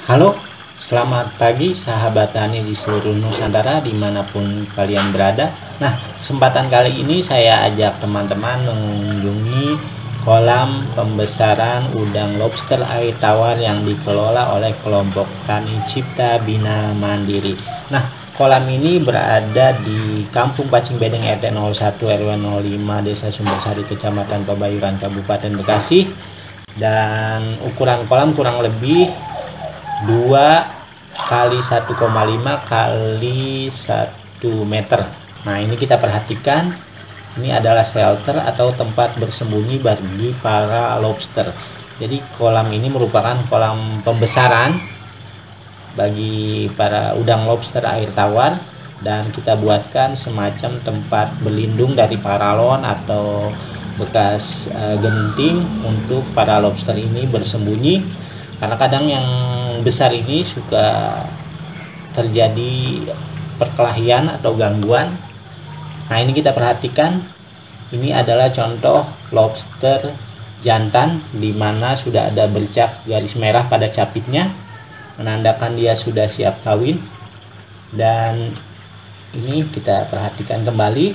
Halo, selamat pagi sahabat tani di seluruh Nusantara dimanapun kalian berada. Nah, kesempatan kali ini saya ajak teman-teman mengunjungi kolam pembesaran udang lobster air tawar yang dikelola oleh kelompok Tani Cipta Bina Mandiri. Nah, kolam ini berada di Kampung Pacing Bedeng RT 01 RW 05 Desa Sumbersari Kecamatan Pebayuran Kabupaten Bekasi, dan ukuran kolam kurang lebih 2 kali 1,5 kali 1 meter. Nah, ini kita perhatikan, ini adalah shelter atau tempat bersembunyi bagi para lobster. Jadi kolam ini merupakan kolam pembesaran bagi para udang lobster air tawar, dan kita buatkan semacam tempat berlindung dari paralon atau bekas genting untuk para lobster ini bersembunyi, karena kadang yang besar ini suka terjadi perkelahian atau gangguan. Nah, ini kita perhatikan, ini adalah contoh lobster jantan di mana sudah ada bercak garis merah pada capitnya, menandakan dia sudah siap kawin. Dan ini kita perhatikan kembali,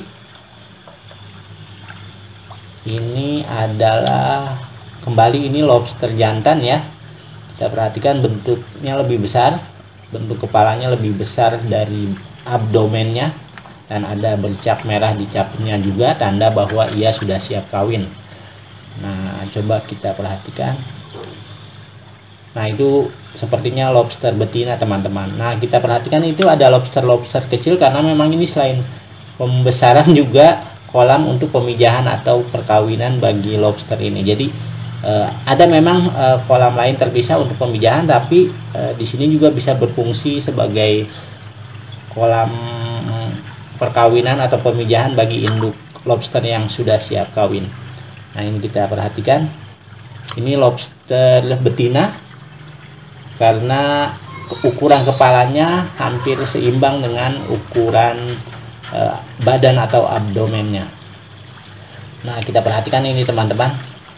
ini adalah kembali ini lobster jantan ya. Kita perhatikan bentuknya lebih besar, bentuk kepalanya lebih besar dari abdomennya, dan ada bercak merah di capitnya juga, tanda bahwa ia sudah siap kawin. Nah, coba kita perhatikan. Nah, itu sepertinya lobster betina, teman-teman. Nah, kita perhatikan itu ada lobster-lobster kecil, karena memang ini selain pembesaran juga kolam untuk pemijahan atau perkawinan bagi lobster ini. Jadi ada memang kolam lain terpisah untuk pemijahan, tapi di sini juga bisa berfungsi sebagai kolam perkawinan atau pemijahan bagi induk lobster yang sudah siap kawin. Nah, ini kita perhatikan, ini lobster betina karena ukuran kepalanya hampir seimbang dengan ukuran badan atau abdomennya. Nah, kita perhatikan ini, teman-teman,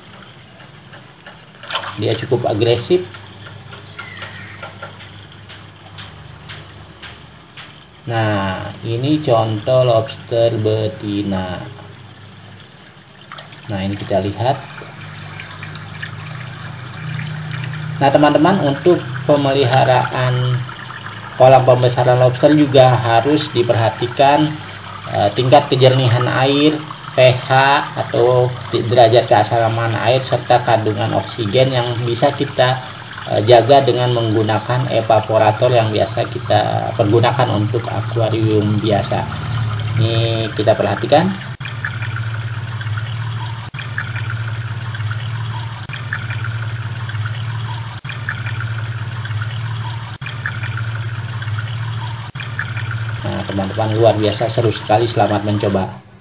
dia cukup agresif. Nah, ini contoh lobster betina. Nah, ini kita lihat. Nah, teman-teman, untuk pemeliharaan kolam pembesaran lobster juga harus diperhatikan tingkat kejernihan air, pH atau derajat keasalaman air, serta kandungan oksigen yang bisa kita jaga dengan menggunakan evaporator yang biasa kita pergunakan untuk akuarium biasa. Ini kita perhatikan. Nah, teman-teman, luar biasa seru sekali, selamat mencoba.